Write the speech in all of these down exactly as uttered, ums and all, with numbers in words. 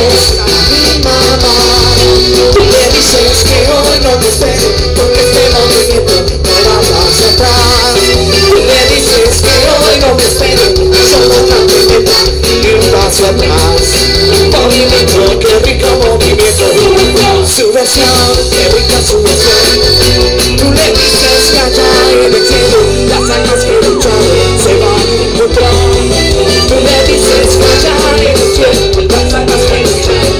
dices a mi mamá, tú le dices que hoy no te espero, porque este movimiento no va más atrás. Tú le dices que hoy no te espero, solo una primera y un paso atrás. Movimiento, qué rico movimiento, su versión, qué rica su versión. Tú le dices que allá en el cielo las almas que lucharon se van a encontrar. Tú le dices que allá en el cielo las almas que lucharon.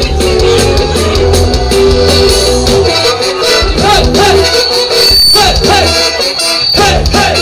Hey, hey, hey, hey, hey, hey,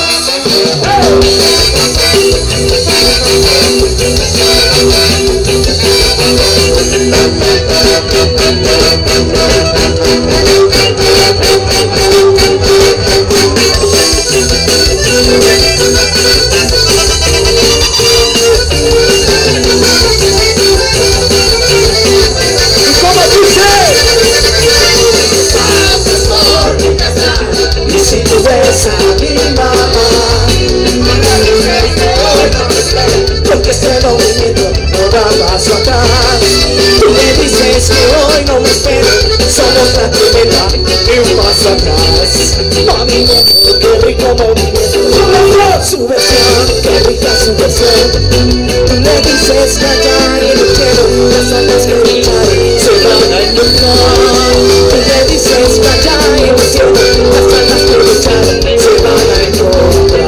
porque este movimiento no da paso atrás. Tú le dices que hoy no me espero, solo otra tremenda y un paso atrás. Movimiento, qué rico movimiento, su versión, qué rica su versión. Tú le dices que allá en el cielo las almas que lucharon se van a encontrar. Tú le dices que allá en el cielo las almas que lucharon se van a encontrar.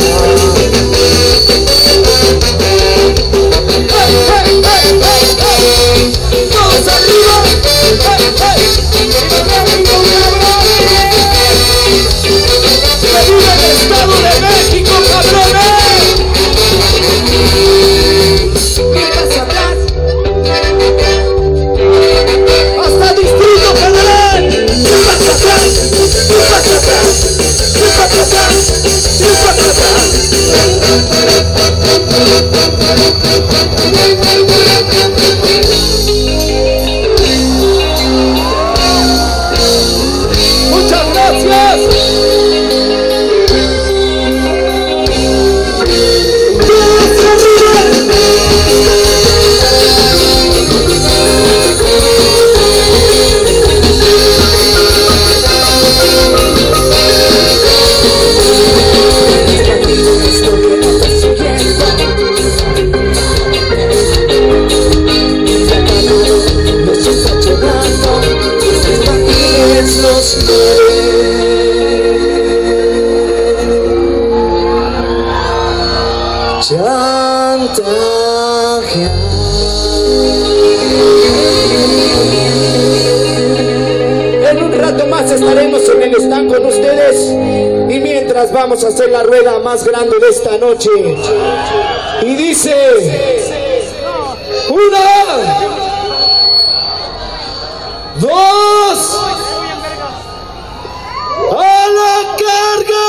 Muchas gracias. Chantaje. En un rato más estaremos en el stand con ustedes y mientras vamos a hacer la rueda más grande de esta noche. Y dice: una, dos, a la carga.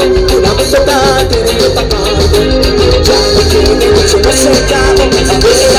Una vez total tiene que pagar, ya no tiene mucho, no se acabó.